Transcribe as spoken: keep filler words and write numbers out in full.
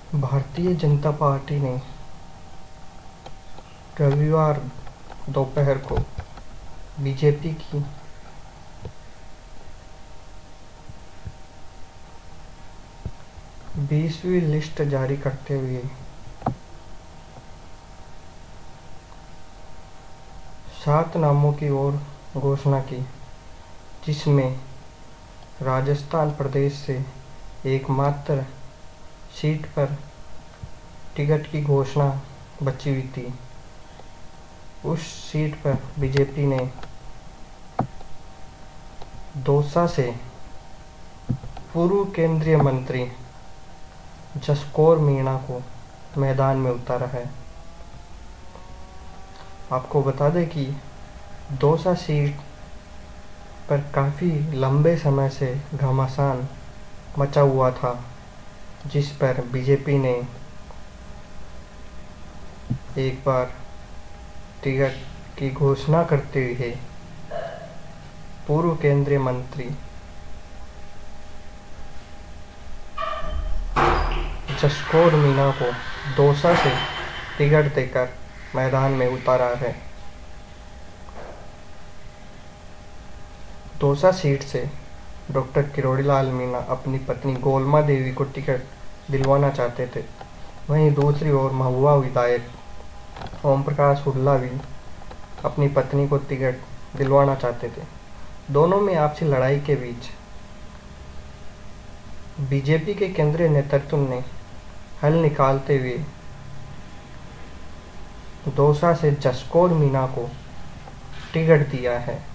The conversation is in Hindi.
भारतीय जनता पार्टी ने रविवार दोपहर को बीजेपी की बीसवीं लिस्ट जारी करते हुए सात नामों की ओर घोषणा की, जिसमें राजस्थान प्रदेश से एकमात्र सीट पर टिकट की घोषणा बची हुई थी। उस सीट पर बीजेपी ने दौसा से पूर्व केंद्रीय मंत्री जसकौर मीणा को मैदान में उतारा है। आपको बता दें कि दौसा सीट पर काफ़ी लंबे समय से घमासान मचा हुआ था, जिस पर बीजेपी ने एक बार टिकट की घोषणा करते हुए पूर्व केंद्रीय मंत्री जसकौर मीणा को दौसा से टिकट देकर मैदान में उतारा है। दौसा सीट से डॉक्टर किरोड़ीलाल मीणा अपनी पत्नी गोलमा देवी को टिकट दिलवाना चाहते थे। वहीं दूसरी ओर महुआ विधायक ओम प्रकाश हुड्डा भी अपनी पत्नी को टिकट दिलवाना चाहते थे। दोनों में आपसी लड़ाई के बीच बीजेपी के केंद्रीय नेतृत्व ने हल निकालते हुए दौसा से जसकौर मीणा को टिकट दिया है।